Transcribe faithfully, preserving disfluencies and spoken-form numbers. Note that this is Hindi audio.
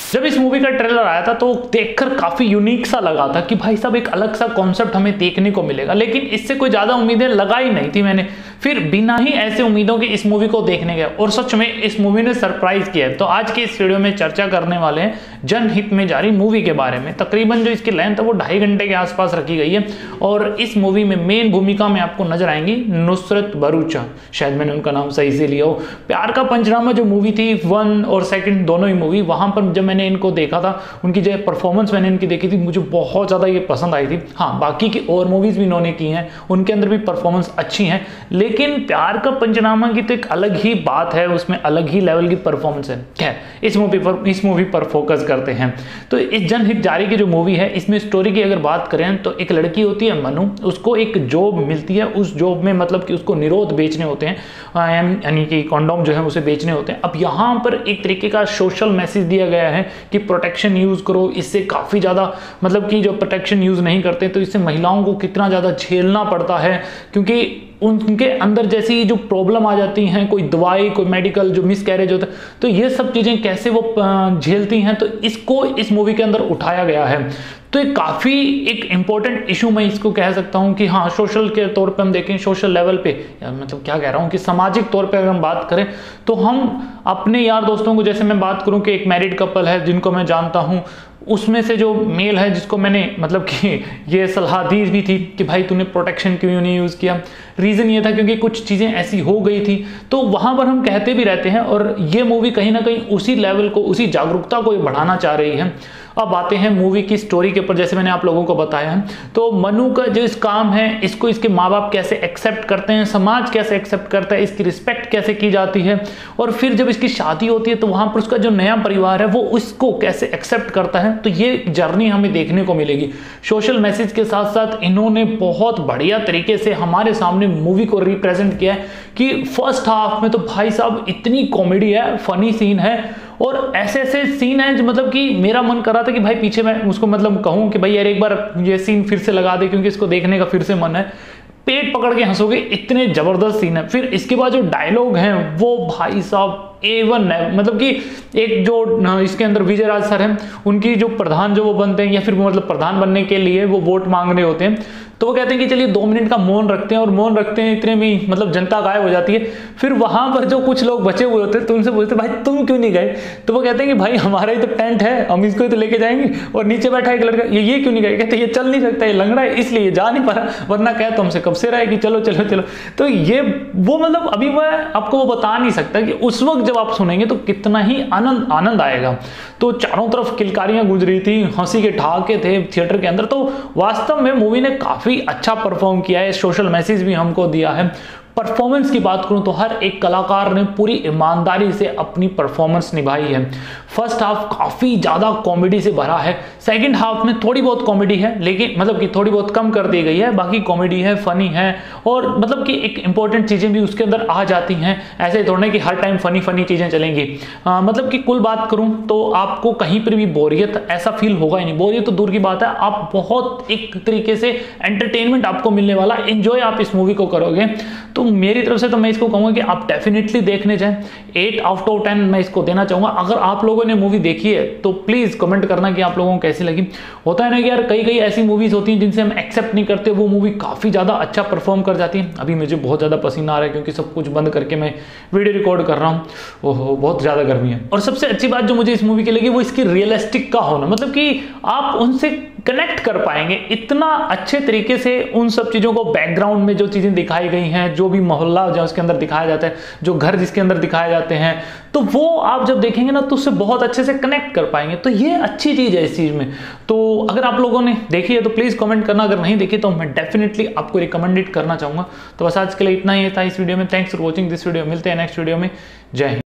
जब इस मूवी का ट्रेलर आया था तो देखकर काफी यूनिक सा लगा था कि भाई साहब एक अलग सा कॉन्सेप्ट हमें देखने को मिलेगा, लेकिन इससे कोई ज्यादा उम्मीदें लगाई नहीं थी मैंने। फिर बिना ही ऐसे उम्मीदों के इस मूवी को देखने गया और सच में इस मूवी ने सरप्राइज किया है। तो आज के इस वीडियो में चर्चा करने वाले हैं जनहित में जारी मूवी के बारे में। तकरीबन जो इसकी लेंथ है वो ढाई घंटे के आसपास रखी गई है और इस मूवी में मेन भूमिका में आपको नजर आएंगी नुसरत भरूचा, शायद मैंने उनका नाम सही से लिया हो। प्यार का पंचनामा जो मूवी थी वन और सेकंड दोनों ही मूवी, वहां पर जब मैंने इनको देखा था, उनकी जो परफॉर्मेंस मैंने इनकी देखी थी, मुझे बहुत ज्यादा ये पसंद आई थी। हाँ, बाकी की और मूवीज भी इन्होंने की हैं, उनके अंदर भी परफॉर्मेंस अच्छी है, लेकिन प्यार का पंचनामा की तो एक अलग ही बात है, उसमें अलग ही लेवल की परफॉर्मेंस है। खैर, इस मूवी पर इस मूवी पर फोकस करते हैं। तो इस जनहित जारी की जो मूवी है, इसमें स्टोरी की अगर बात करें तो एक लड़की होती है मनु, उसको एक जॉब मिलती है। उस जॉब में मतलब कि उसको निरोध बेचने होते हैं, यानी कि कॉन्डोम जो है उसे बेचने होते हैं। अब यहाँ पर एक तरीके का सोशल मैसेज दिया गया है कि प्रोटेक्शन यूज करो, इससे काफी ज्यादा मतलब कि जो प्रोटेक्शन यूज नहीं करते तो इससे महिलाओं को कितना ज्यादा झेलना पड़ता है, क्योंकि उनके अंदर जैसी जो प्रॉब्लम आ जाती हैं, कोई दवाई कोई मेडिकल जो मिस कैरेज होता है, तो ये सब चीजें कैसे वो झेलती हैं, तो इसको इस मूवी के अंदर उठाया गया है। तो एक काफी एक इंपॉर्टेंट इशू मैं इसको कह सकता हूं कि हाँ, सोशल के तौर पे हम देखें, सोशल लेवल पे, या मतलब क्या कह रहा हूं कि सामाजिक तौर पे अगर हम बात करें तो हम अपने यार दोस्तों को, जैसे मैं बात करूं कि एक मैरिड कपल है जिनको मैं जानता हूं, उसमें से जो मेल है जिसको मैंने मतलब कि ये सलाह दी भी थी कि भाई तूने प्रोटेक्शन क्यों नहीं यूज़ किया, रीज़न ये था क्योंकि कुछ चीज़ें ऐसी हो गई थी। तो वहाँ पर हम कहते भी रहते हैं और ये मूवी कहीं ना कहीं उसी लेवल को, उसी जागरूकता को बढ़ाना चाह रही है। अब आते हैं मूवी की स्टोरी के ऊपर। जैसे मैंने आप लोगों को बताया है, तो मनु का जो इस काम है, इसको इसके माँ बाप कैसे एक्सेप्ट करते हैं, समाज कैसे एक्सेप्ट करता है, इसकी रिस्पेक्ट कैसे की जाती है, और फिर जब इसकी शादी होती है तो वहां पर उसका जो नया परिवार है वो उसको कैसे एक्सेप्ट करता है। तो ये जर्नी हमें देखने को मिलेगी। सोशल मैसेज के साथ साथ इन्होंने बहुत बढ़िया तरीके से हमारे सामने मूवी को रिप्रेजेंट किया है कि फर्स्ट हाफ में तो भाई साहब इतनी कॉमेडी है, फनी सीन है और ऐसे ऐसे सीन है जो मतलब कि मेरा मन कर रहा था कि भाई पीछे मैं उसको मतलब कहूं कि भाई यार एक बार ये सीन फिर से लगा दे, क्योंकि इसको देखने का फिर से मन है। पेट पकड़ के हंसोगे, इतने जबरदस्त सीन है। फिर इसके बाद जो डायलॉग हैं वो भाई साहब ए वन है। मतलब कि एक जो इसके अंदर विजय राज सर हैं, उनकी जो प्रधान जो वो बनते हैं, या फिर मतलब प्रधान बनने के लिए वो वोट मांग रहे होते हैं, तो वो कहते हैं कि चलिए दो मिनट का मौन रखते हैं, और मौन रखते हैं, इतने में मतलब जनता गायब हो जाती है। फिर वहां पर जो कुछ लोग बचे हुए होते हैं तो उनसे पूछते हैं भाई तुम क्यों नहीं गए, तो वो कहते हैं कि भाई हमारा ही तो टेंट है, हम इसको ही तो लेके जाएंगे, और नीचे बैठा एक लड़का, ये ये क्यों नहीं गए, कहते ये चल नहीं सकता, ये लंगड़ा है इसलिए जा नहीं पा रहा, वरना कह तो हमसे कब से रहा है कि चलो चलो चलो। तो ये वो मतलब अभी मैं आपको वो बता नहीं सकता कि उस वक्त जब आप सुनेंगे तो कितना ही आनंद आनंद आएगा। तो चारों तरफ किलकारियां गुज रही थी, हंसी के ठहाके थे थिएटर के अंदर। तो वास्तव में मूवी ने काफी अच्छा परफॉर्म किया है, सोशल मैसेज भी हमको दिया है। परफॉर्मेंस की बात करूं तो हर एक कलाकार ने पूरी ईमानदारी से अपनी परफॉर्मेंस निभाई है। फर्स्ट हाफ काफी ज्यादा कॉमेडी से भरा है, सेकंड हाफ में थोड़ी बहुत कॉमेडी है, लेकिन मतलब कि थोड़ी बहुत कम कर दी गई है, बाकी कॉमेडी है, फनी है, और मतलब कि एक इंपॉर्टेंट चीजें भी उसके अंदर आ जाती हैं। ऐसे थोड़ा कि हर टाइम फनी फनी चीजें चलेंगी। आ, मतलब कि कुल बात करूं तो आपको कहीं पर भी बोरियत ऐसा फील होगा ही नहीं। बोरियत तो दूर की बात है, आप बहुत एक तरीके से एंटरटेनमेंट आपको मिलने वाला, एंजॉय आप इस मूवी को करोगे। तो मेरी तरफ से तो मैं इसको कहूंगा कि आप डेफिनेटली देखने जाएं। एट आउट ऑफ टेन मैं इसको देना चाहूंगा। अगर आप लोगों ने मूवी देखी है तो प्लीज कमेंट करना कि आप लोगों को कैसी लगी। होता है ना कि यार कई कई ऐसी मूवीज होती हैं जिनसे हम एक्सेप्ट नहीं करते, वो मूवी काफी ज्यादा अच्छा परफॉर्म कर जाती है। अभी मुझे बहुत ज्यादा पसीना आ रहा है क्योंकि सब कुछ बंद करके मैं वीडियो रिकॉर्ड कर रहा हूँ। ओहो, बहुत ज्यादा गर्मी है। और सबसे अच्छी बात जो मुझे इस मूवी की लगी वो इसकी रियलिस्टिक का होना, मतलब कि आप उनसे कनेक्ट कर पाएंगे इतना अच्छे तरीके से। उन सब चीजों को बैकग्राउंड में जो चीजें दिखाई गई हैं, जो भी मोहल्ला जो उसके अंदर दिखाया जाता है, जो घर जिसके अंदर दिखाए जाते हैं, तो वो आप जब देखेंगे ना तो उससे बहुत अच्छे से कनेक्ट कर पाएंगे। तो ये अच्छी चीज है इस चीज में। तो अगर आप लोगों ने देखी है तो प्लीज कमेंट करना, अगर नहीं देखी तो मैं डेफिनेटली आपको रिकमेंडेड करना चाहूंगा। तो बस आज के लिए इतना ही था इस वीडियो में। Thanks for watching this video. मिलते हैं नेक्स्ट वीडियो में। जय हिंद।